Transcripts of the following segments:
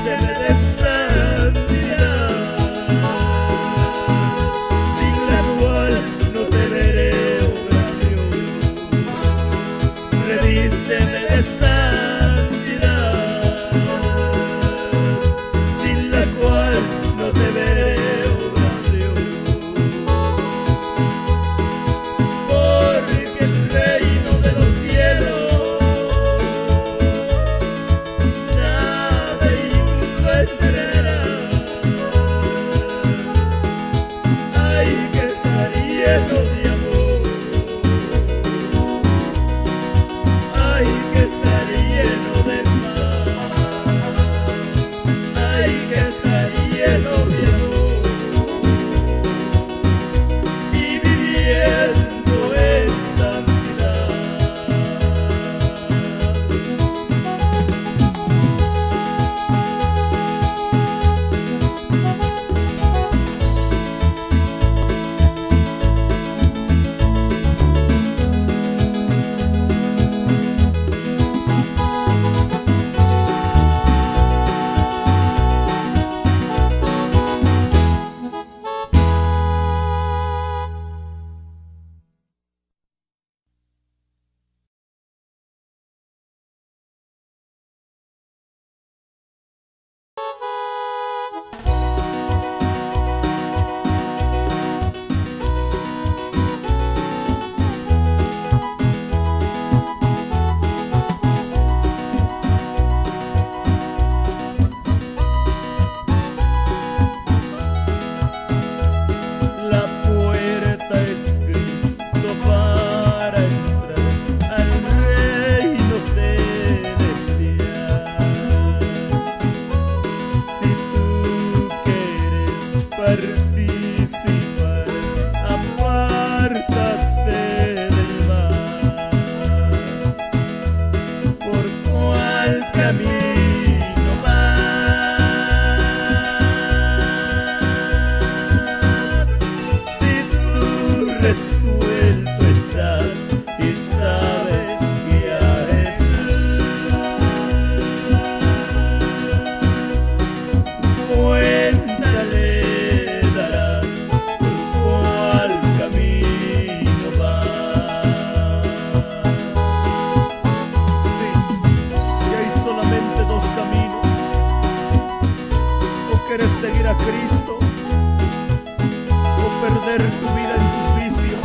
Revísteme de santidad, sin la cual no te veré, oh gran Dios. Revísteme de santidad, sin la cual no te veré, oh gran Dios. Porque el reino de los cielos nada injusto entrará. Hay que estar lleno de amor, hay que estar lleno de paz, hay que estar lleno de amor y viviendo en santidad. La puerta es Cristo para entrar al reino celestial. Si tú quieres participar, apártate del mal. ¿Por cuál camino vas? Si tú resuelto estás y sabes que a Jesús cuenta le darás, por cuál camino vas. Sí, que hay solamente dos caminos: o quieres seguir a Cristo o perder tu vida en tus vicios.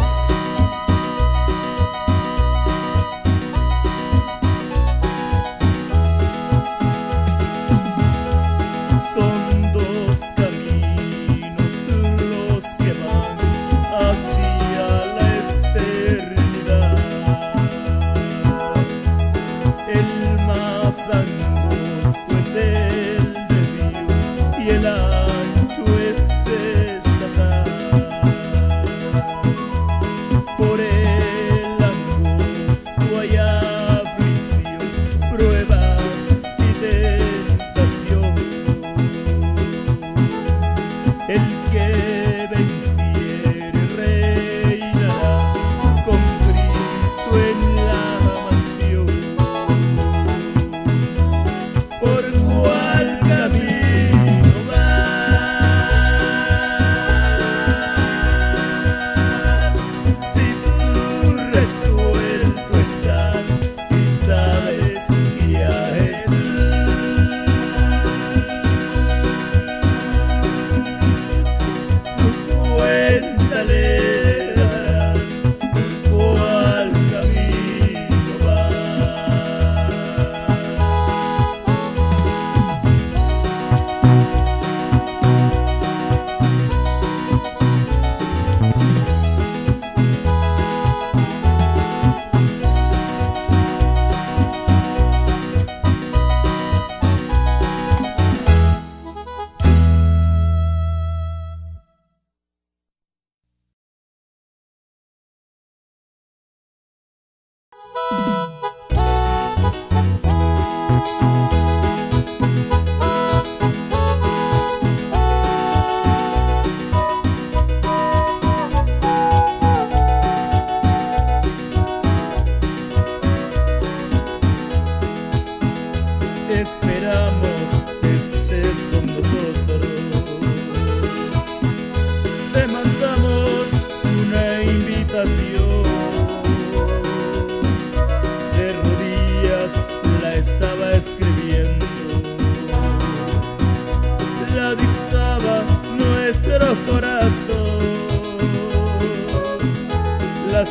Son dos caminos los que van hacia la eternidad. El más angosto es el de Dios y el ancho es de Satanás. Por el angosto hay aflicción, pruebas y tentación. El que venciere reinará con Cristo en la mansión. ¿Por cuál camino vas?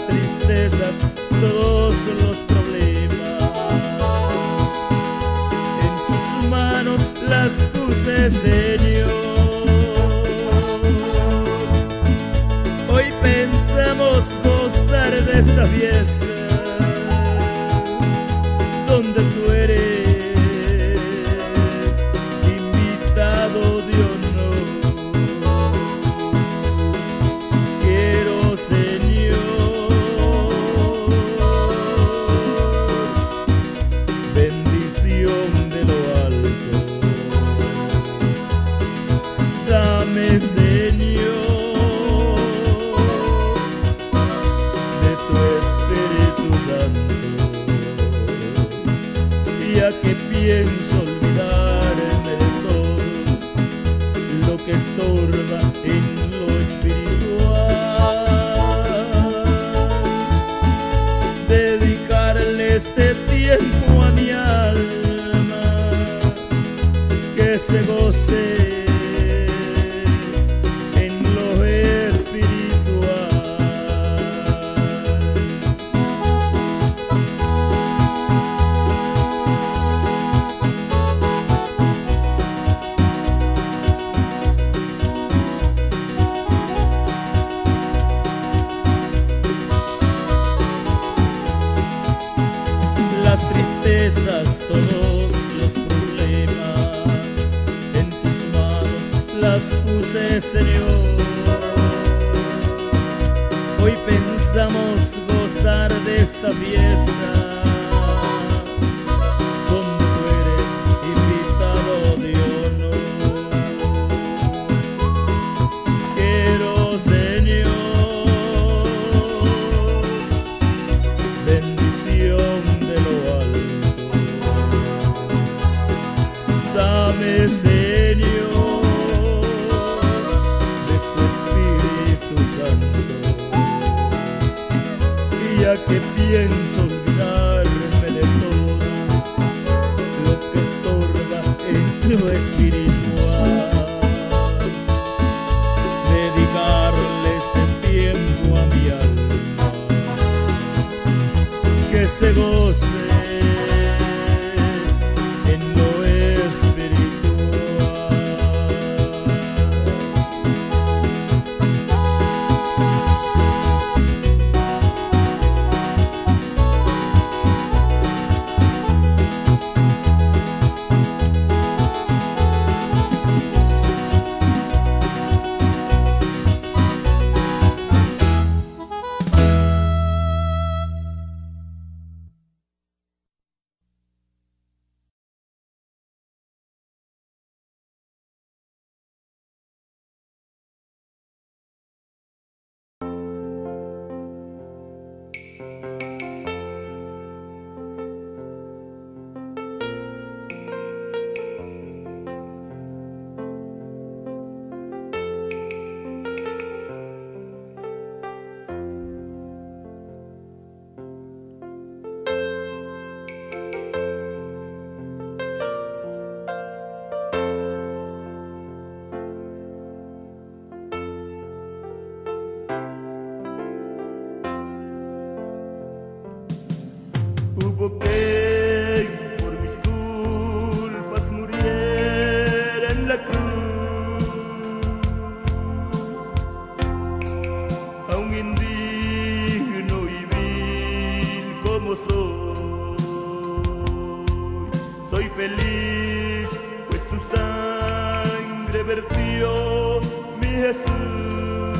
tristezas, todos los problemas. En tus manos las puse, Señor. Hoy pensamos gozar de esta fiesta donde tú eres invitado de honor. Quiero, Señor, bendición de lo alto. Dame, Señor, de tu Espíritu Santo, ya que pienso olvidarme de todo lo que estorba en lo espiritual. Dedicarle este tiempo a mi alma, que se goce en lo espiritual. Las tristezas, todos los problemas, en tus manos las puse, Señor. Hoy pensamos gozar de esta fiesta donde tú eres invitado de honor. Quiero, Señor, bendición de lo alto. Dame, Señor, de tu Espíritu Santo, ya que pienso olvidarme de todo lo que estorba en lo espiritual. Dedicarle este tiempo a mi alma, que se goce en lo espiritual. Hubo que por mis culpas muriera en la cruz a un indigno y vil como soy feliz, pues tu sangre vertió mi Jesús,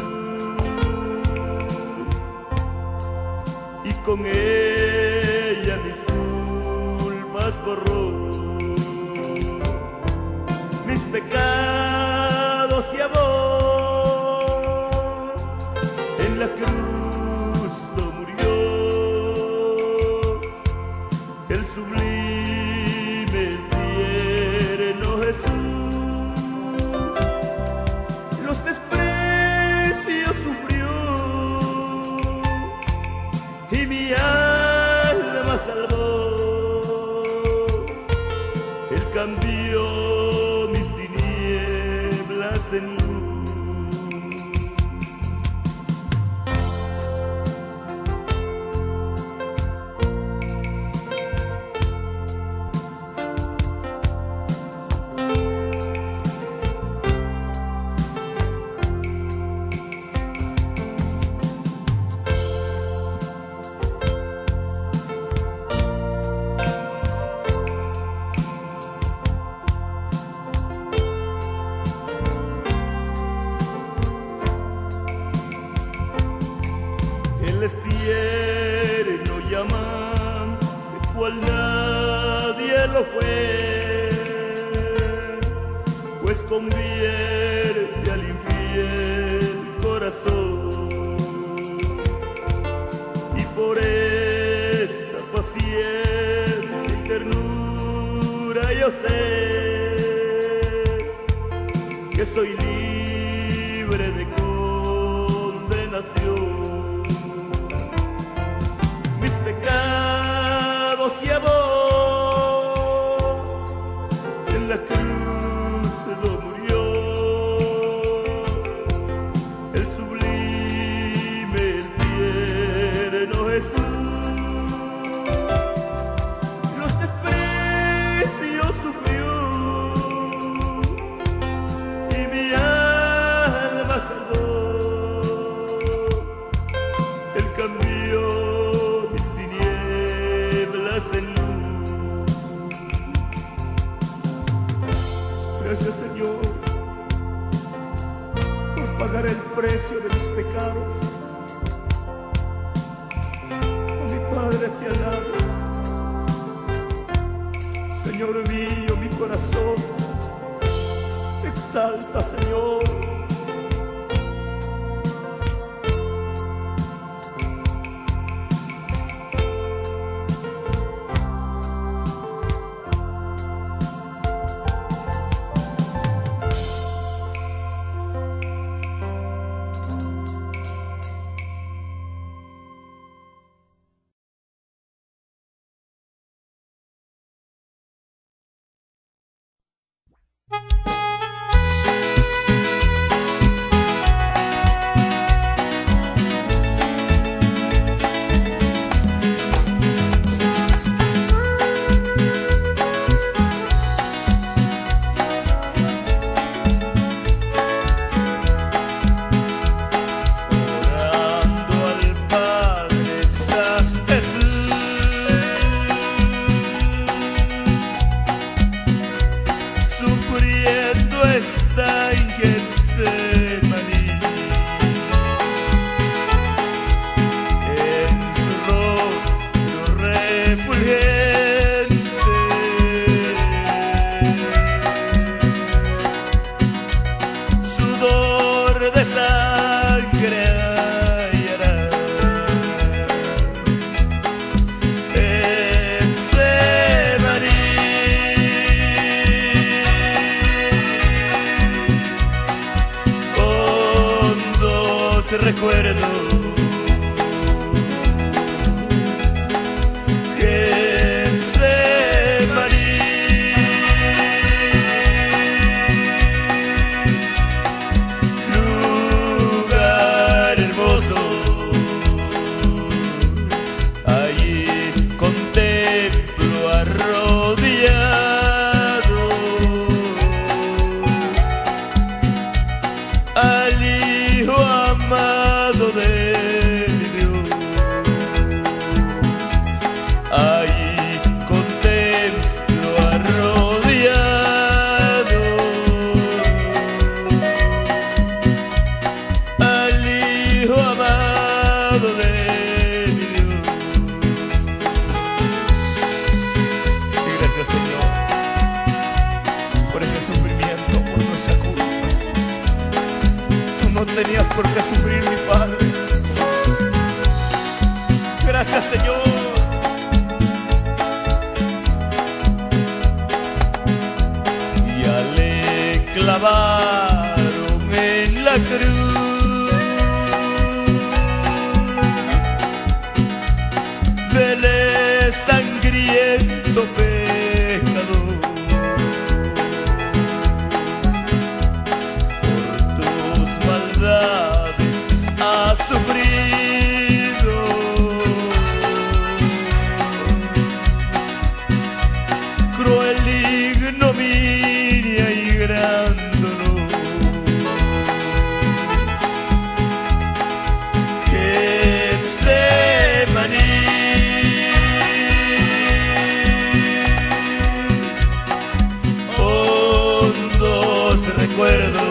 y con ella mis culpas borró, mis pecados y amor en la cruz murió el sublime, tierno Jesús. Los desprecios sufrió y mi alma salvó. Él cambió mis tinieblas en luz. lo fue, pues convierte al infiel corazón. Y por esta paciencia y ternura yo sé que soy libre de condenación. Mis pecados llevó en la cruz lo murió el sublime, el tierno Jesús. Los desprecios sufrió y mi alma salvó. Él cambió mis tinieblas en luz. Gracias, Señor, por pagar el precio de mis pecados. Oh, mi Padre, te alabo. Señor mío, mi corazón te exalta, Señor. Recuerdo Getsemaní, lugar hermoso. Allí contemplo arrodillado al Hijo amado de mi Dios. Allí contemplo arrodillado al Hijo amado de mi Dios. Y gracias, Señor, por ese sufrimiento, por nuestra culpa. No tenías por qué sufrir, mi Padre. Gracias, Señor. Ya le clavaron en la cruz, vele sangriento pecador. Ha sufrido cruel ignominia y gran dolor. Getsemaní, hondos recuerdos.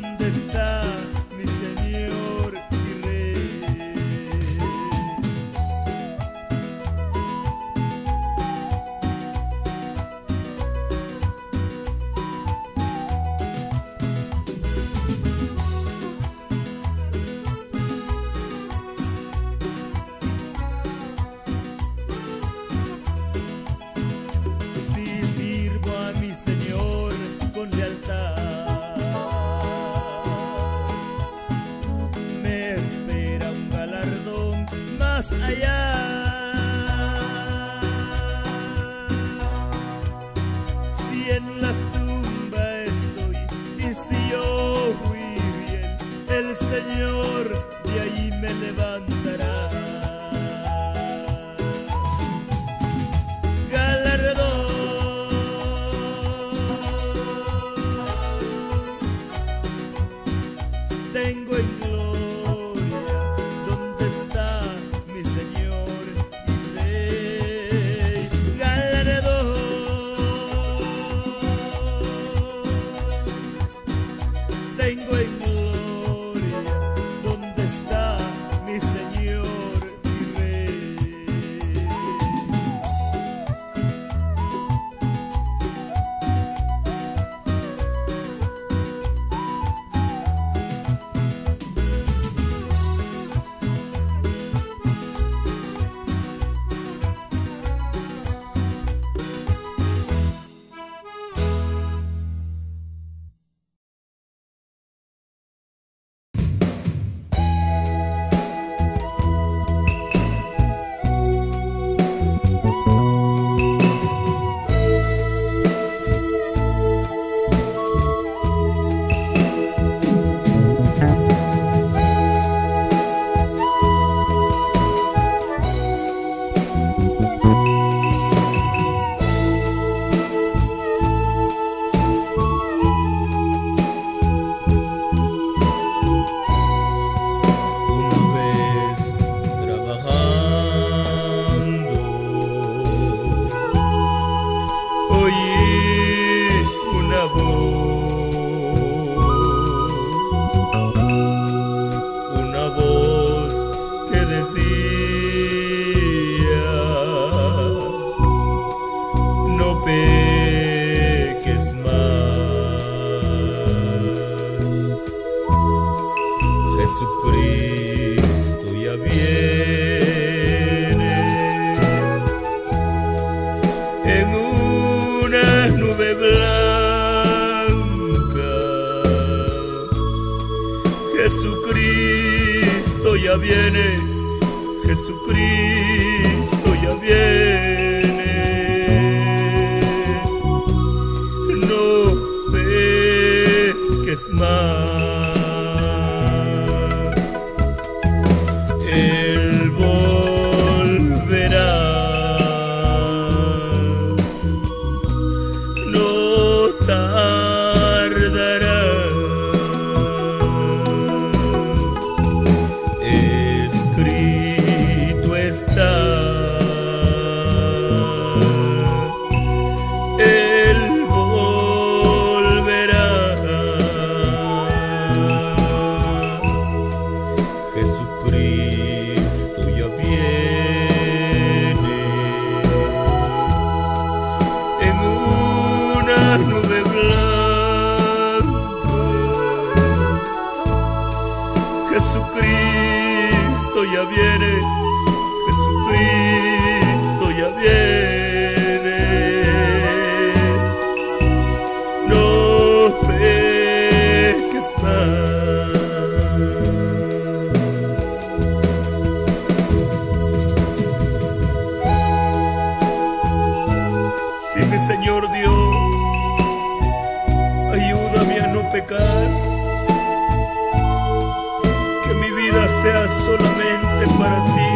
¿dónde está mi Señor y Rey? Allá, si en la tumba estoy y si yo fui bien, el Señor de ahí me levantará. Galardón tengo en gloria, ¿dónde está mi Señor y Rey? Galardón tengo en gloria, ¿dónde está mi Señor y Rey? Una voz que decía: no peques más, Jesucristo ya viene en una nube blanca. Jesucristo ya viene, Jesucristo ya viene. No peques más, Él volverá. No tardará. Escrito está, Él volverá. Jesucristo ya viene en una nube blanca. Jesucristo ya viene, Jesucristo ya viene. No peques más. Sí, mi Señor Dios, ayúdame a no pecar, que mi vida sea solamente para ti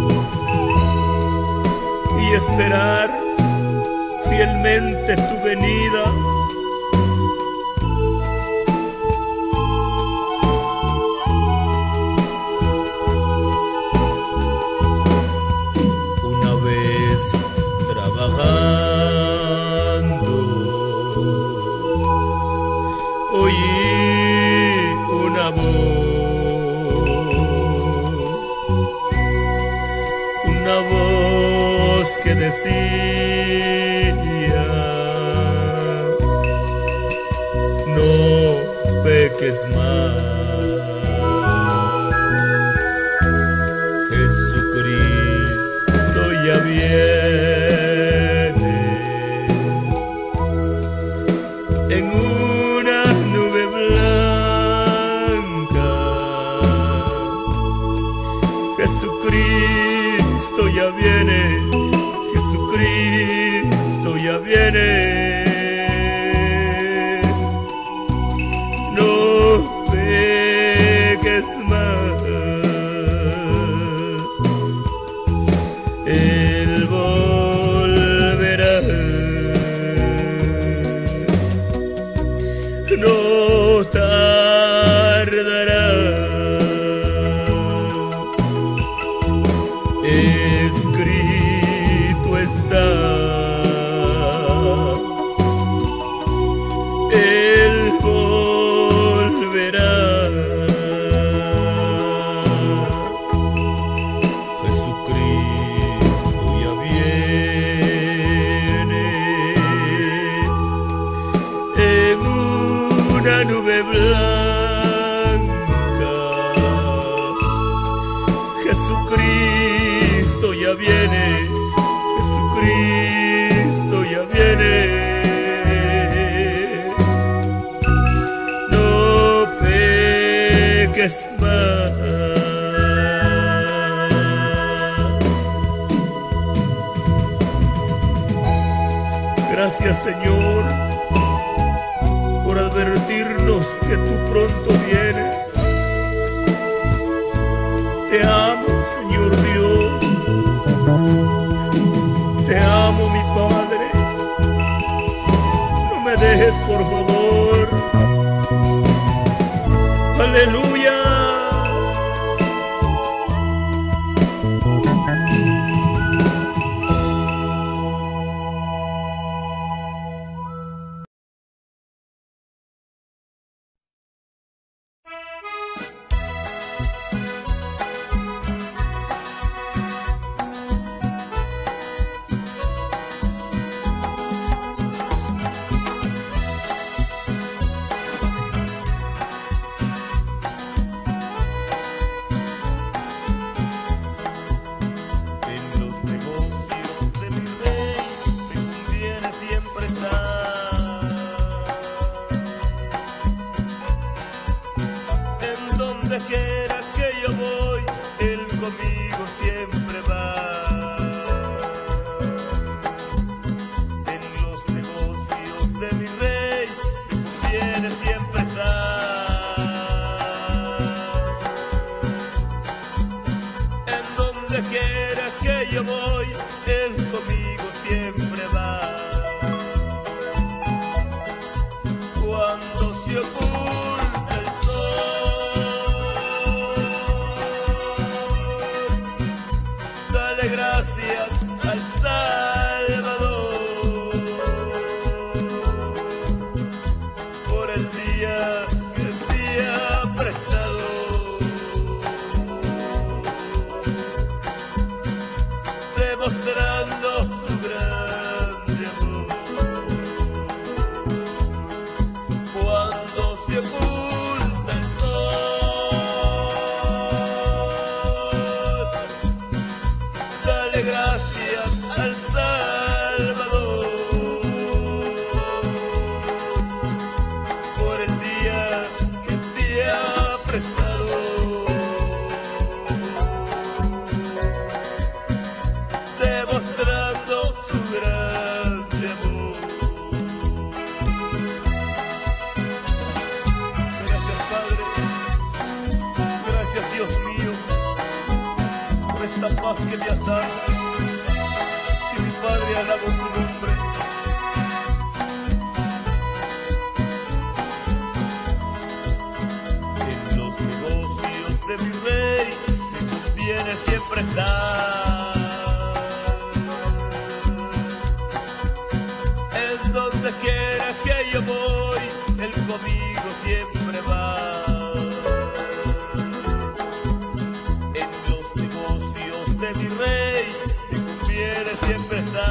y esperar fielmente tu venida. Una vez trabajando, oí decía: no peques más. Jesucristo ya viene en una nube blanca. Jesucristo ya viene, Jesucristo ya viene. No peques más. Él volverá. No tardará. Escrito está. Él volverá. Jesucristo ya viene en una nube blanca. Jesucristo ya viene, Jesucristo ya viene. No peques más. Gracias, Señor, por advertirnos que tú pronto vienes. Te amo, Señor Dios. Te amo, mi Padre. No me dejes, por favor. Aleluya. Donde quiera que yo voy, Él conmigo siempre va. En los negocios de mi Rey, me conviene siempre estar. En donde quiera que yo voy, Él conmigo siempre va. Cuando se oculta el gracias al Salvador por el día que te ha prestado, demostrando su grande amor. Cuando se oculta el sol, dale gracias al Salvador por el día que te ha prestado, demostrando su grande amor. Gracias, Padre. Gracias, Dios mío, por esta paz que me has dado. Padre, alabo tu nombre. En los negocios de mi Rey, me conviene siempre estar. En donde quiera que yo voy, Él conmigo siempre va. En los negocios de mi Rey, me conviene siempre estar.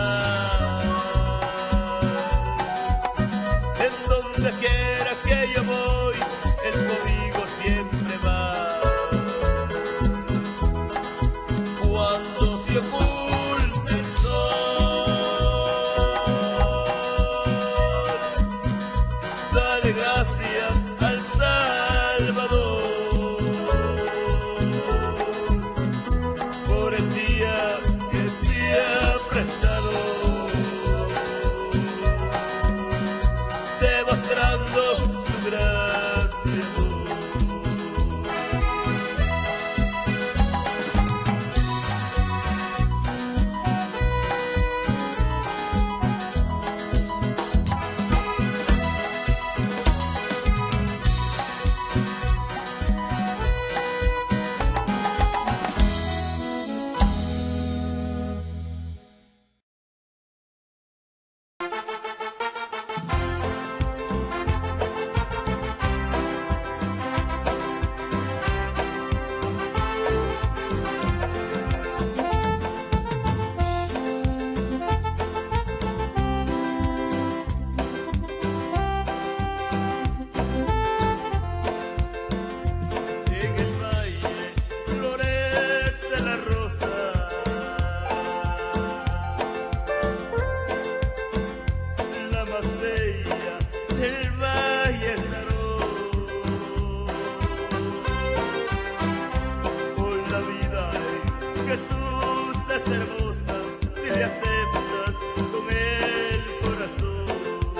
Jesús es hermosa si le aceptas con el corazón.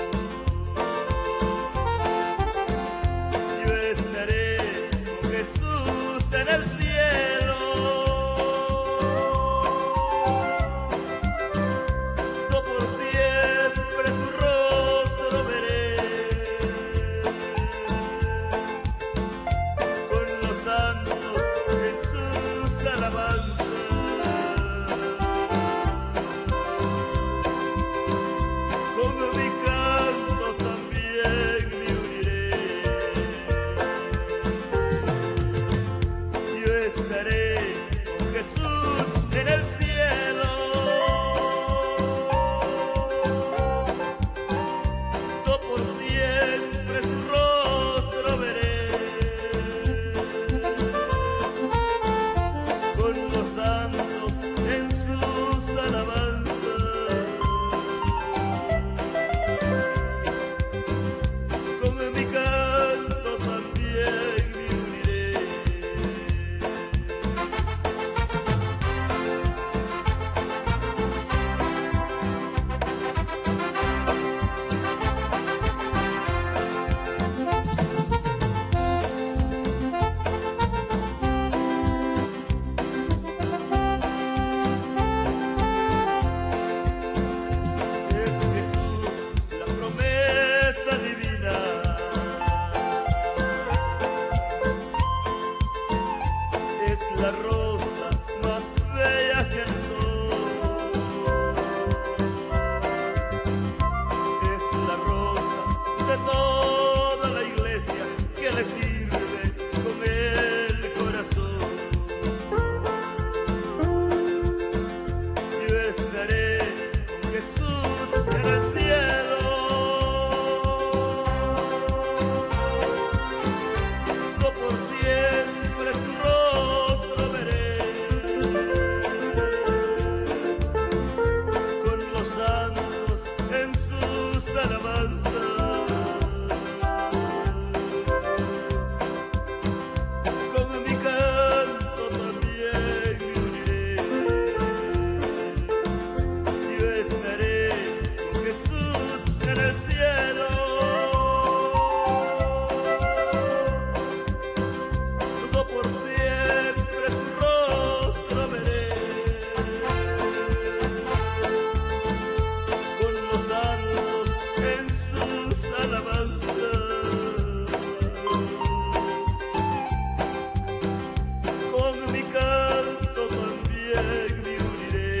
Yo estaré con Jesús en el cielo, no por siempre su rostro veré, con los santos en sus alabanzas. Con mi canto también me uniré. Yo estaré con Jesús en el cielo, no por siempre su rostro veré, con los santos en sus alabanzas. Con mi canto también me uniré. Es Jesús la promesa divina, es la rosa más bella que el sol, es la rosa de toda la iglesia que le sirve con el corazón. Yo estaré con Jesús en el cielo, no por siempre su rostro veré, con los santos en sus alabanzas. Con mi canto también me uniré. Yo estaré con Jesús en el cielo, no por siempre su rostro veré, con los santos en sus alabanzas. Con mi canto también me uniré.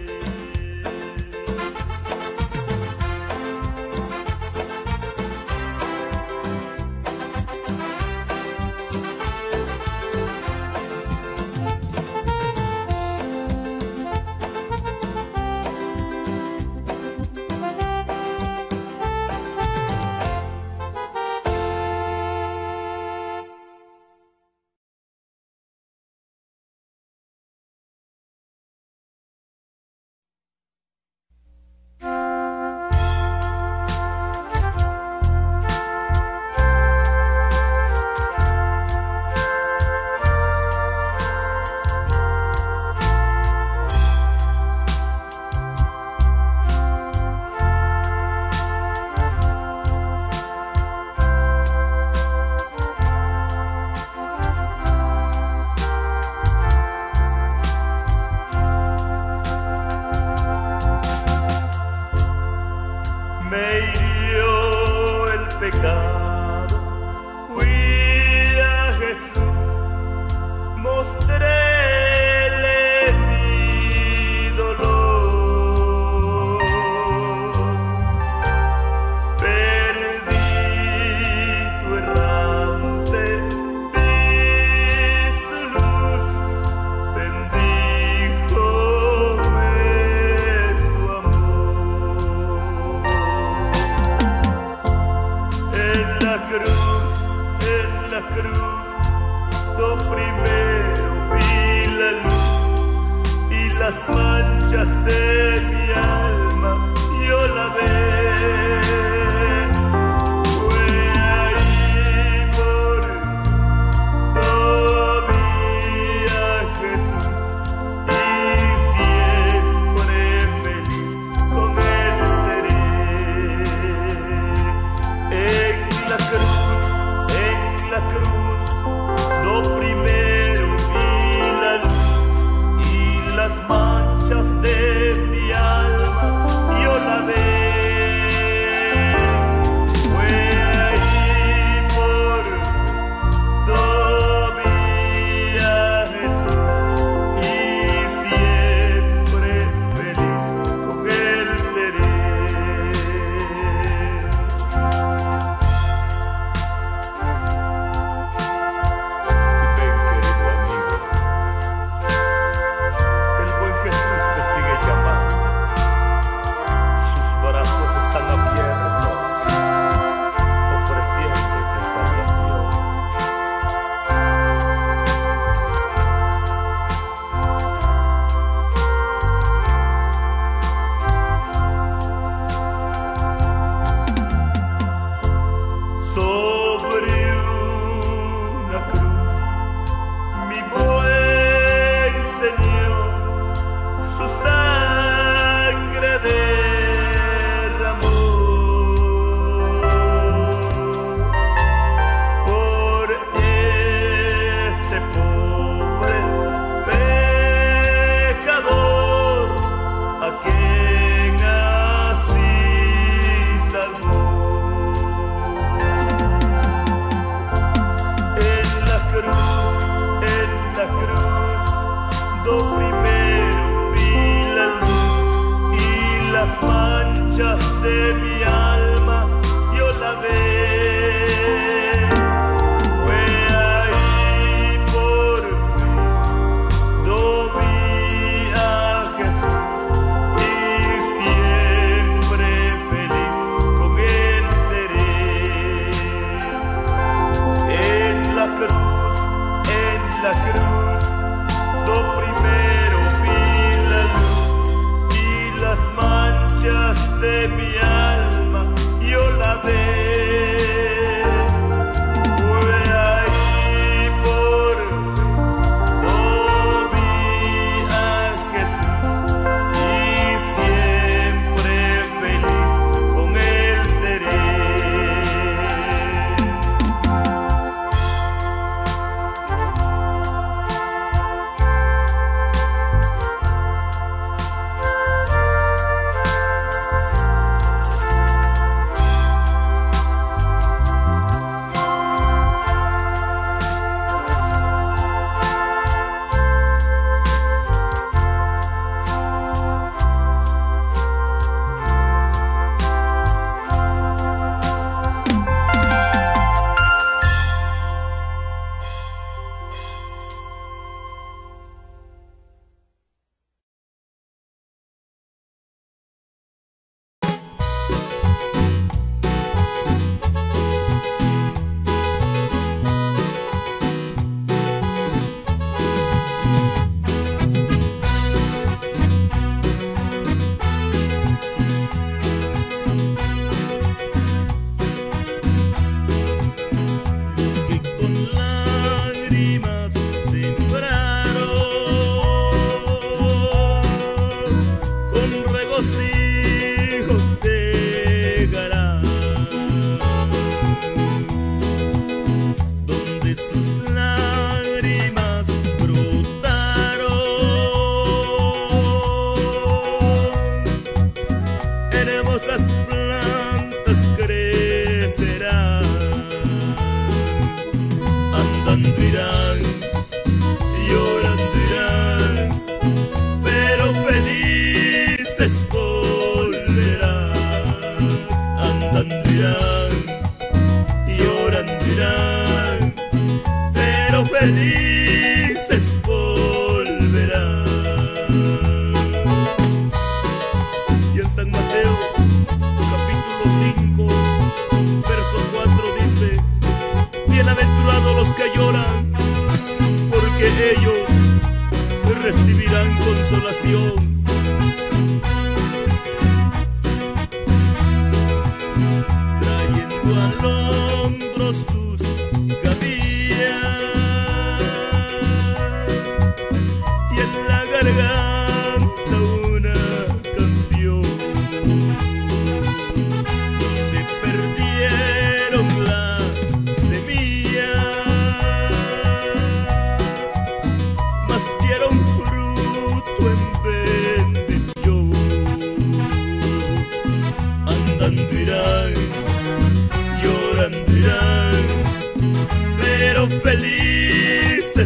Me hirió el pecado, fui a Jesús, mostréle mi dolor, perdido errante, vi su luz, bendíjome su amor. En la cruz, do primero vi la luz y las manchas de mi alma yo la ve. Fue ahí por todavía Jesús y de sus lágrimas brotaron hermosas plantas, crecerán, andando irán, llorando irán, pero felices volverán, andando irán, llorando irán, pero felices volverán. Y en San Mateo capítulo 5 verso 4 dice: bienaventurados los que lloran, porque ellos recibirán consolación. Trayendo al hombro sus gavillas y en la garganta una canción. No se perdieron la semilla, mas dieron fruto en bendición. Andando irán, llorando irán, pero felices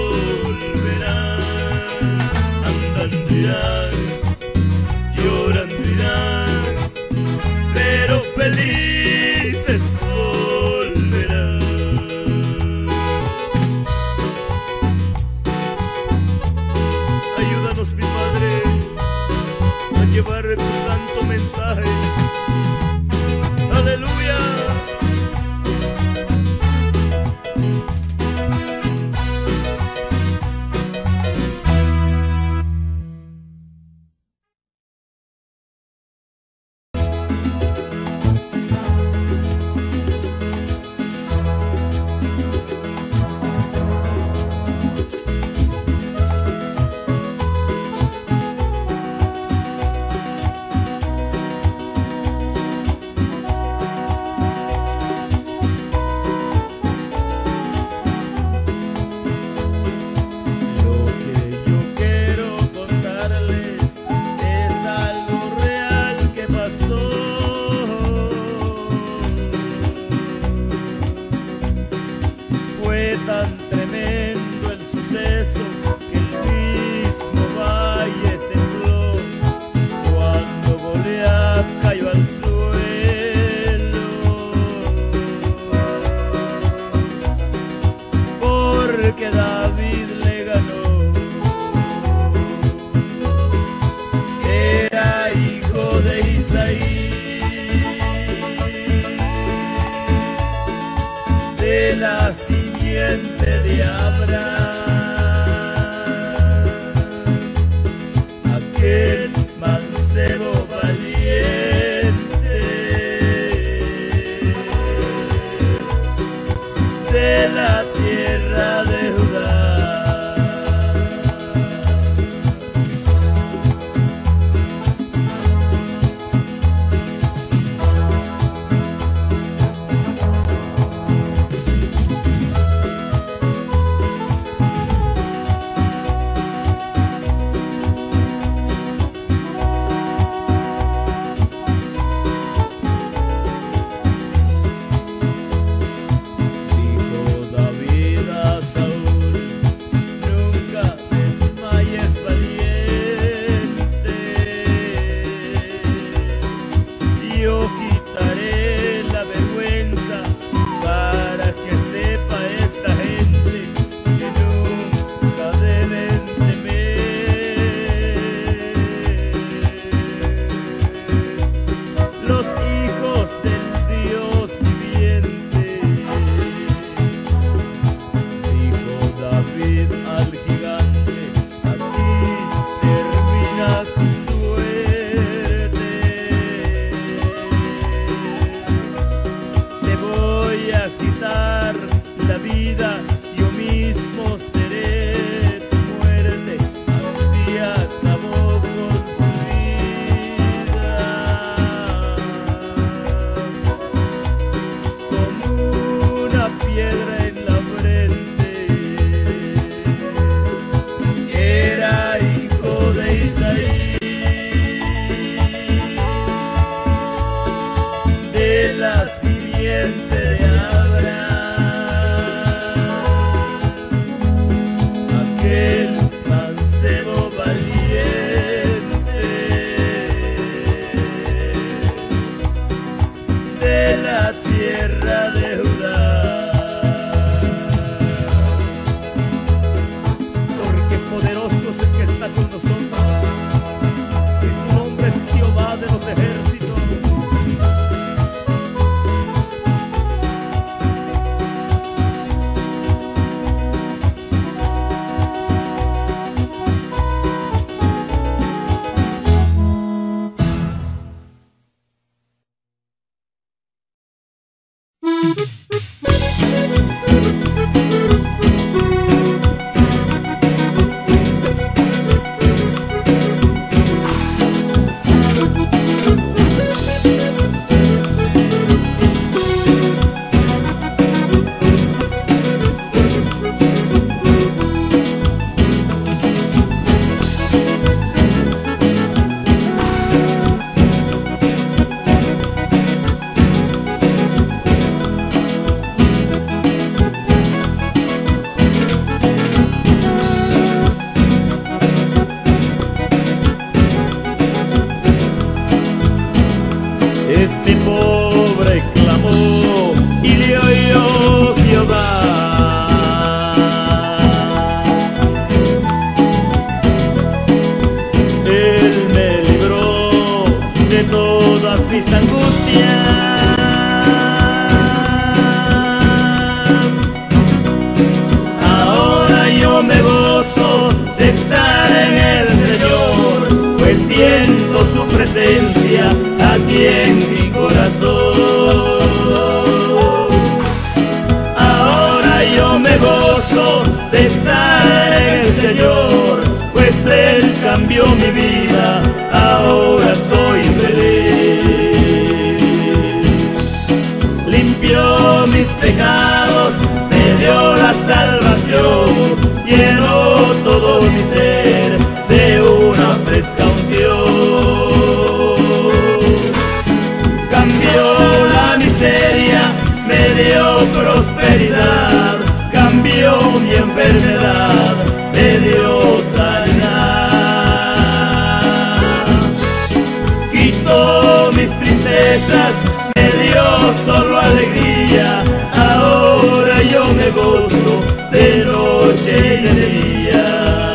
volverán. Andando irán, llorando irán, pero felices volverán. Ayúdanos, mi Padre, a llevar tu santo mensaje. Aleluya. Tan tremendo el suceso que el mismo valle tembló cuando Goliat cayó al suelo, porque David le ganó. Era hijo de Isaí, de la de Abraham, aquel mancebo valiente de la tierra de Judá. aquí en mi corazón. Ahora yo me gozo de estar en el Señor, pues Él cambió mi vida, ahora soy feliz. Limpió mis pecados, me dio la salvación, llenó todo mi ser de una fresca unción. Cambió la miseria, me dio prosperidad, cambió mi enfermedad, me dio sanidad. Quitó mis tristezas, me dio solo alegría, ahora yo me gozo de noche y de día.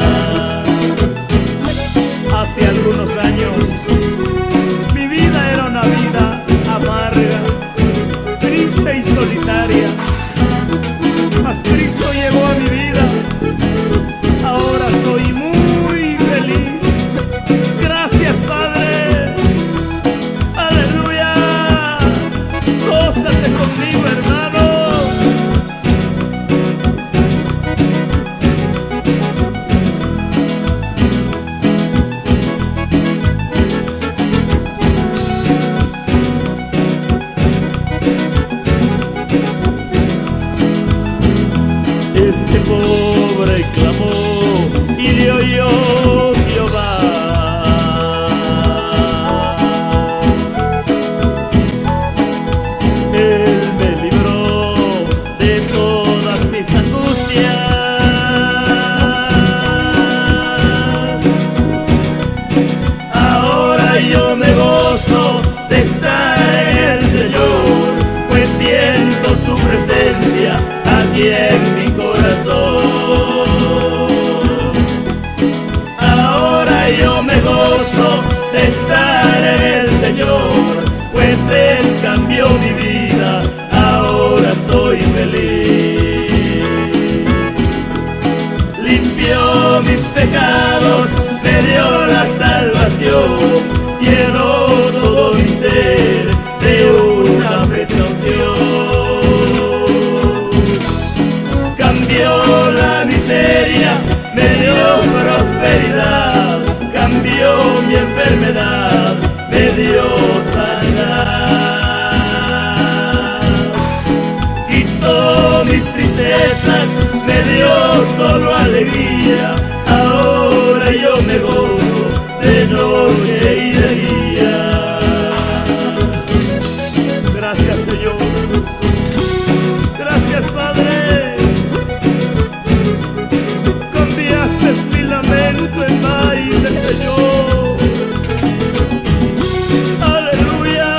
Hace algunos años mi vida era una vida amarga, triste y solitaria, mas Cristo llegó a mi vida, ahora soy muy feliz. Gracias, Padre, aleluya. Gózate conmigo, hermano. Este pobre clamó y le oyó Jehová. Él me libró de todas mis angustias. Ahora yo me gozo de estar en el Señor, pues siento su presencia aquí en mi corazón. Ahora yo me gozo de estar en el Señor, pues Él cambió mi vida, ahora soy feliz. Limpió mis pecados, me dio la salvación, llenó todo mi ser de una presunción. Cambió la miseria, me dio prosperidad, cambió mi enfermedad, me dio sanidad. Quitó mis tristezas, me dio solo alegría, ahora yo me gozo de noche y de día. Gracias, Señor. Gracias, Padre. Cambiaste mi lamento en baile, Señor. Aleluya.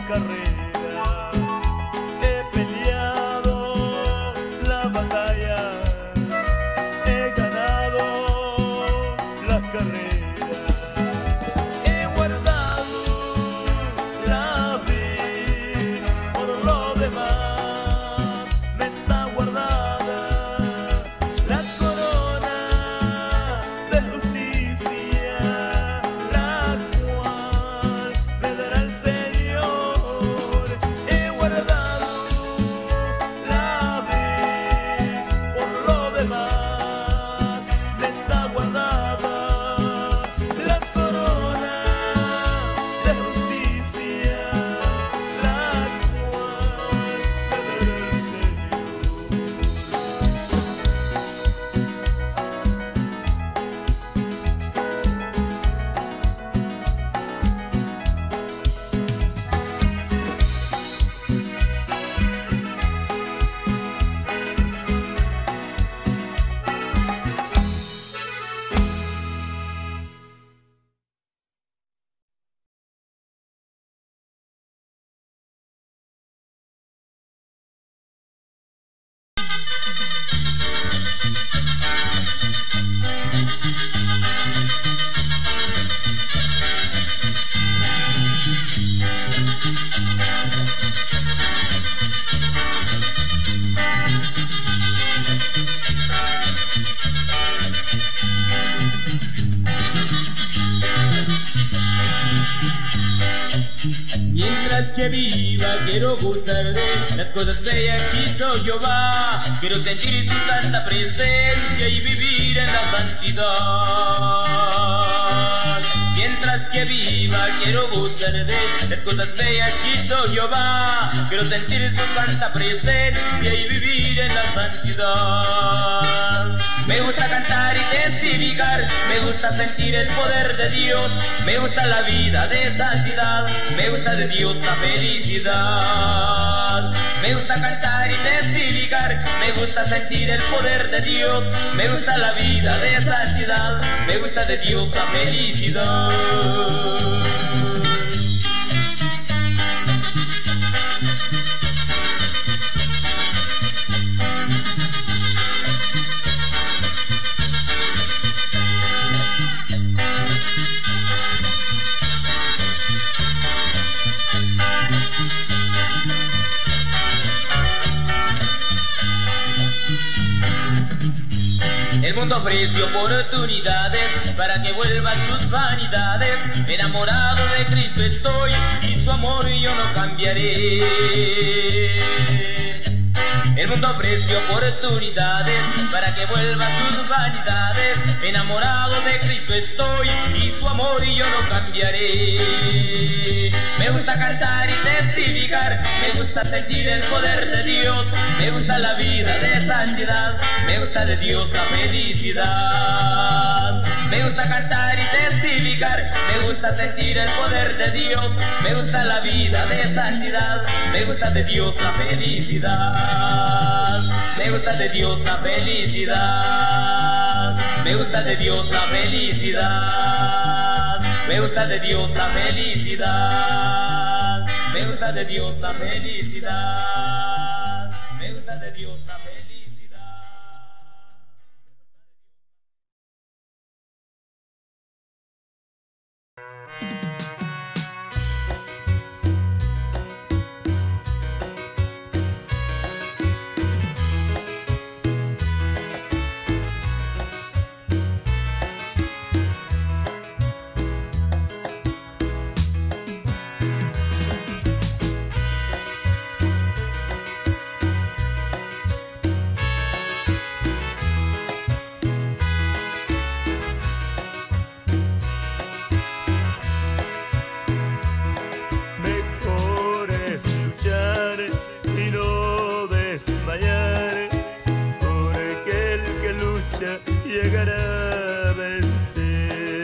carrera, he peleado la batalla, he ganado la carrera, he guardado la fe, por lo demás me está guardada la corona de justicia, la cual me dará el Señor. He guardado la fe, por lo demás me está guardada la corona de justicia, la cual me dará el Señor. Mientras que viva quiero gozar de las cosas bellas que hizo Jehová. Quiero sentir tu santa presencia y vivir en la santidad. Mientras que viva quiero gozar de las cosas bellas que hizo Jehová. Quiero sentir tu santa presencia y vivir en la santidad. Me gusta cantar y testificar, me gusta sentir el poder de Dios, me gusta la vida de santidad, me gusta de Dios la felicidad. Me gusta cantar y testificar, me gusta sentir el poder de Dios, me gusta la vida de santidad, me gusta de Dios la felicidad. El mundo ofrece oportunidades para que vuelvan sus vanidades. Enamorado de Cristo estoy y su amor yo no cambiaré. El mundo ofrece oportunidades para que vuelvan sus vanidades. Enamorado de Cristo estoy y su amor yo no cambiaré. Me gusta cantar y testificar, me gusta sentir el poder de Dios, me gusta la vida de santidad, me gusta de Dios la felicidad. Me gusta cantar y testificar, me gusta sentir el poder de Dios, me gusta la vida de santidad, me gusta de Dios la felicidad. Me gusta de Dios la felicidad, me gusta de Dios la felicidad, me gusta de Dios la felicidad, me gusta de Dios la felicidad, me gusta de Dios la felicidad. Llegará a vencer.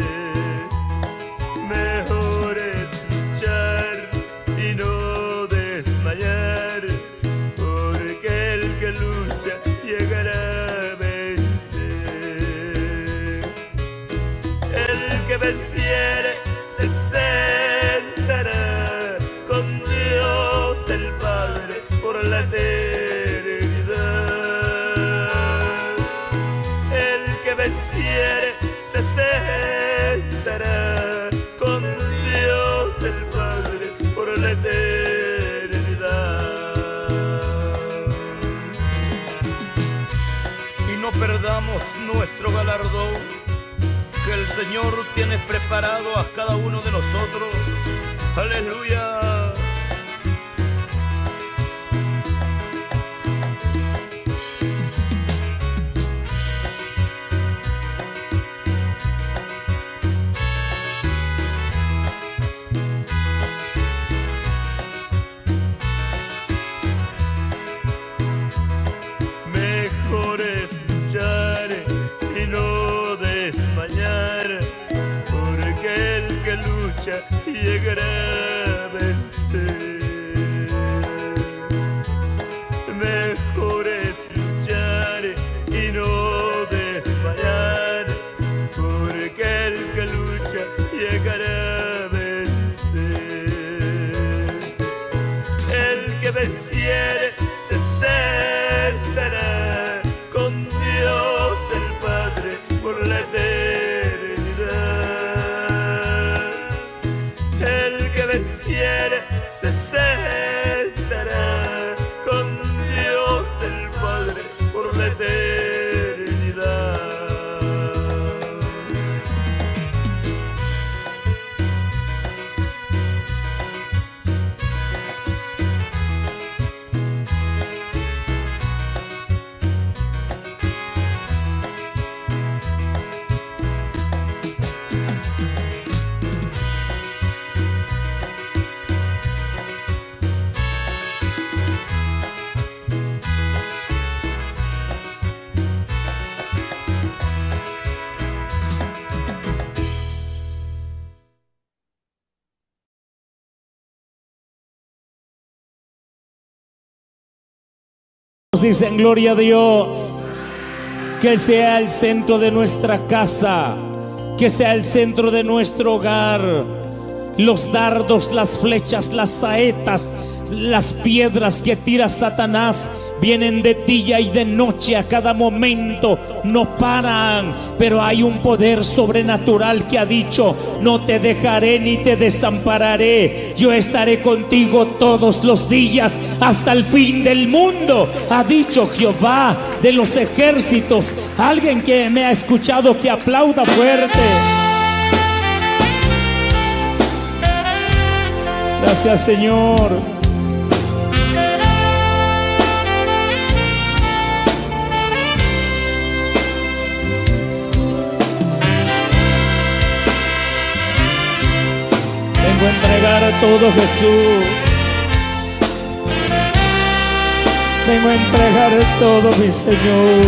Mejor es luchar y no desmayar, porque el que lucha llegará a vencer. El que venciere se sentará con Dios. el Padre por la eternidad. El que venciere se sentará con Dios el Padre por la eternidad. Y no perdamos nuestro galardón que el Señor tiene preparado a cada uno de nosotros. Aleluya. Mejor es luchar y no desmayar, porque el que lucha llegará a vencer. Mejor es luchar y no desmayar, porque el que lucha llegará a vencer. El que venciere se sentará con Dios el Padre por la eternidad. El que venciere se sentará con Dios el Padre por la eternidad. Dicen gloria a Dios, que Él sea el centro de nuestra casa, que sea el centro de nuestro hogar. Los dardos, las flechas, las saetas, las piedras que tira Satanás vienen de día y de noche, a cada momento, no paran. Pero hay un poder sobrenatural que ha dicho: no te dejaré ni te desampararé, yo estaré contigo todos los días hasta el fin del mundo, ha dicho Jehová de los ejércitos. Alguien que me ha escuchado, que aplauda fuerte. Gracias, Señor. Vengo a entregar todo, Jesús. Vengo a entregar todo, mi Señor.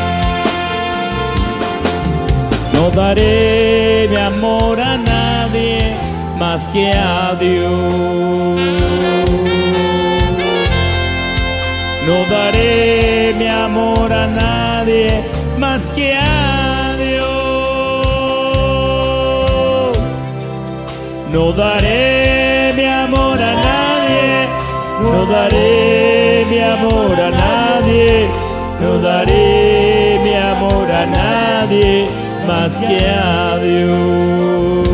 No daré mi amor a nadie más que a Dios. No daré mi amor a nadie más que a Dios. No daré mi amor a nadie, no daré mi amor a nadie, no daré mi amor a nadie más que a Dios.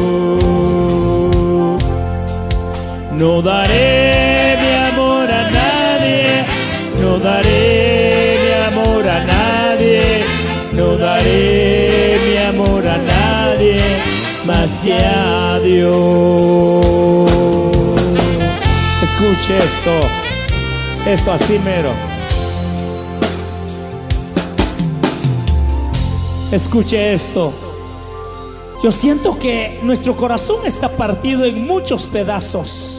No daré mi amor a nadie, no daré mi amor a nadie, no daré mi amor a nadie más que a Dios. Escuche esto, eso así mero. Escuche esto. Yo siento que nuestro corazón está partido en muchos pedazos.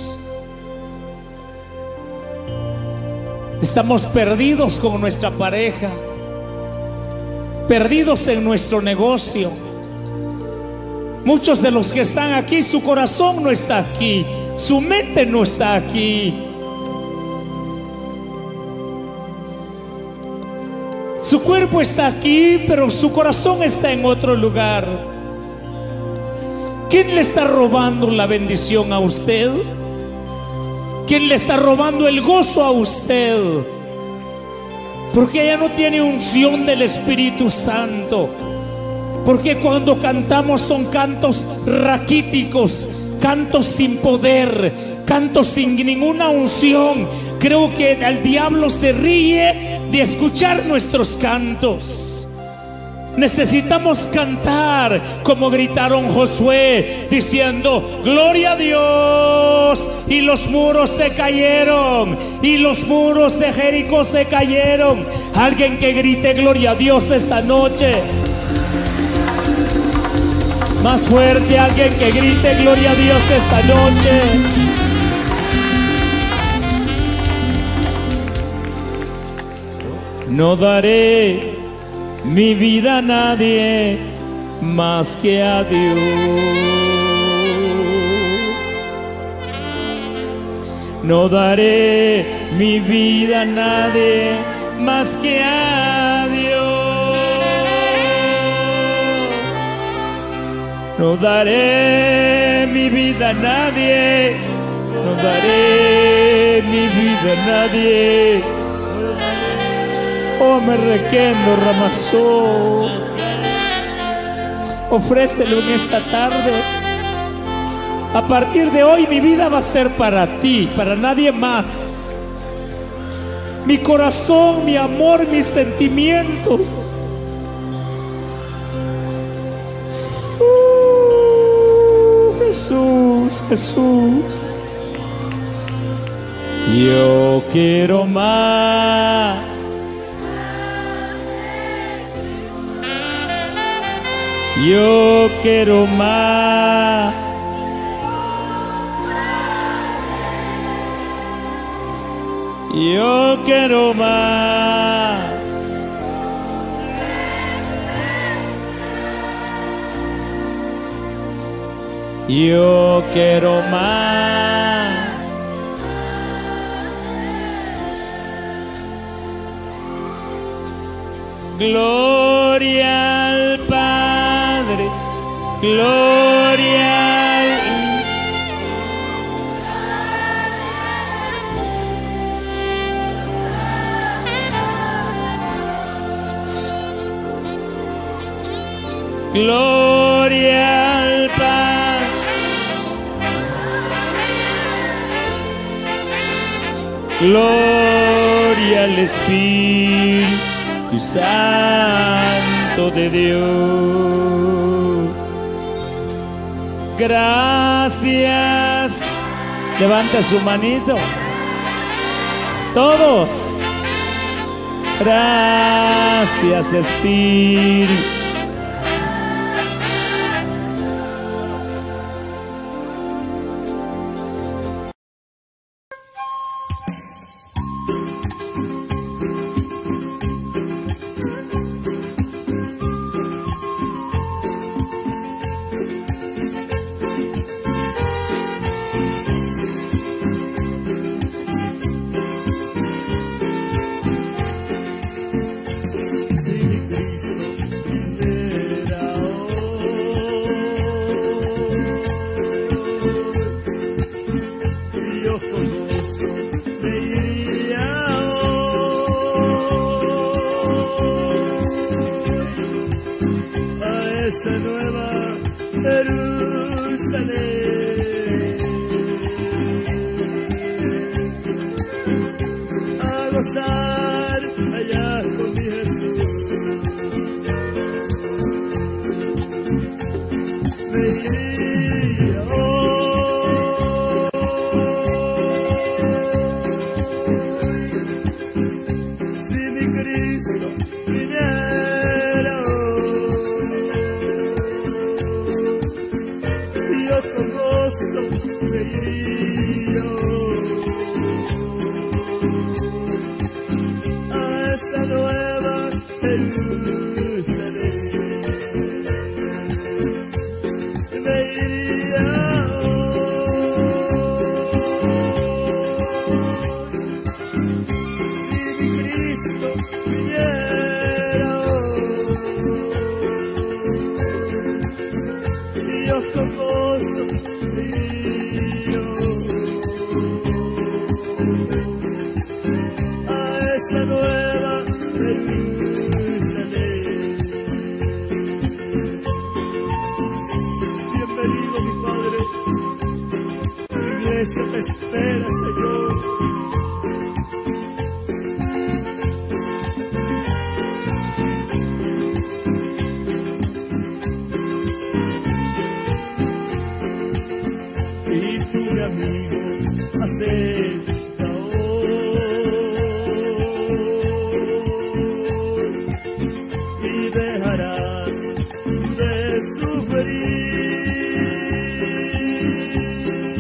Estamos perdidos con nuestra pareja, perdidos en nuestro negocio. Muchos de los que están aquí, su corazón no está aquí, su mente no está aquí. Su cuerpo está aquí, pero su corazón está en otro lugar. ¿Quién le está robando la bendición a usted? ¿Quién le está robando el gozo a usted? Porque ella no tiene unción del Espíritu Santo. Porque cuando cantamos son cantos raquíticos, cantos sin poder, cantos sin ninguna unción. Creo que el diablo se ríe de escuchar nuestros cantos. Necesitamos cantar como gritaron Josué, diciendo: gloria a Dios. Y los muros se cayeron, y los muros de Jericó se cayeron. Alguien que grite gloria a Dios esta noche. Más fuerte, alguien que grite gloria a Dios esta noche. No daré mi vida a nadie más que a Dios. No daré mi vida a nadie más que a Dios. No daré mi vida a nadie. No daré mi vida a nadie. Oh, me requendo, Ramazó. Ofrécelo en esta tarde. A partir de hoy mi vida va a ser para ti, para nadie más. Mi corazón, mi amor, mis sentimientos. Jesús, Jesús. Yo quiero más. Yo quiero más. Yo quiero más. Yo quiero más. Gloria al Padre. Gloria al Hijo. Gloria al Padre. Gloria al Espíritu Santo de Dios. Gracias. Levanta su manito. Todos. Gracias, Espíritu. esa nueva Jerusalén. Bienvenido, mi Padre, tu iglesia te espera, Señor. Y tú, mi amigo, acepta hoy y dejarás de sufrir.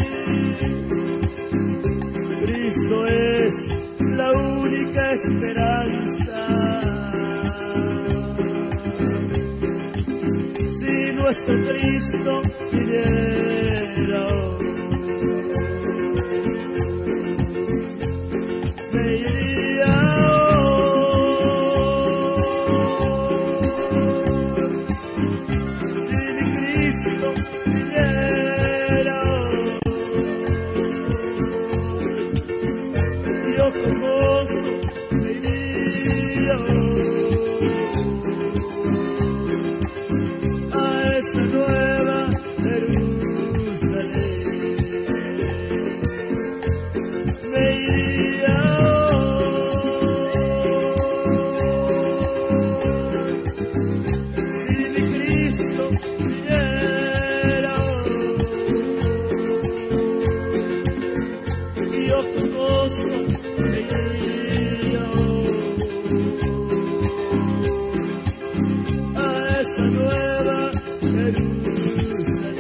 Cristo es la única esperanza. Si nuestro Cristo viniera hoy, me iría hoy. Si mi Cristo viniera hoy, yo con gozo me iría hoy a esta nueva Jerusalén. Me iría hoy, si mi Cristo viniera hoy, yo con gozo me iría hoy a esa nueva Jerusalén.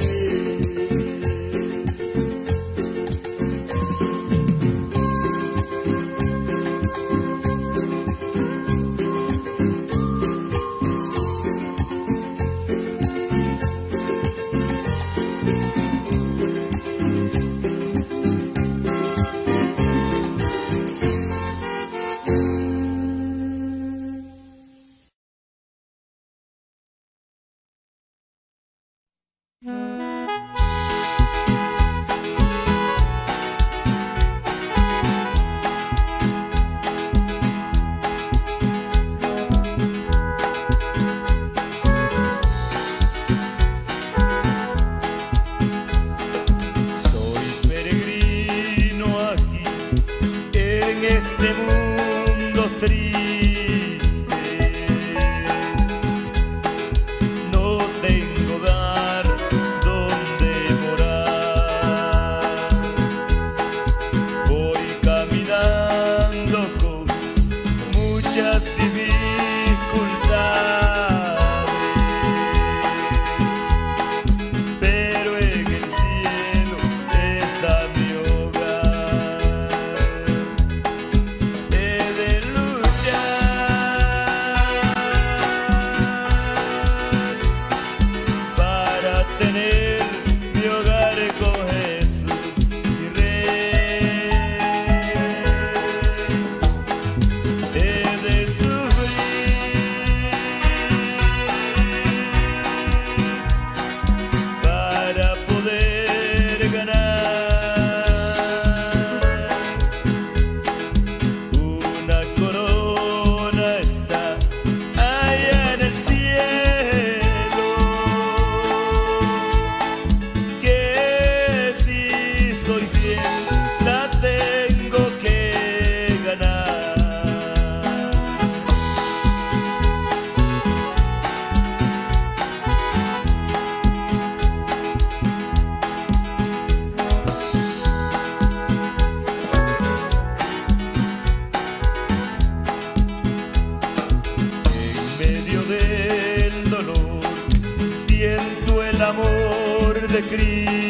Soy peregrino aquí en este mundo triste. No tengo hogar donde morar. Voy caminando con muchas dificultades, pero en el cielo está mi hogar. He de luchar para tener mi hogar con Jesús, mi Rey. He de sufrir para poder ganar una corona. Está allá en el cielo, que si soy fiel la tengo que ganar. En medio del dolor siento el amor de Cristo.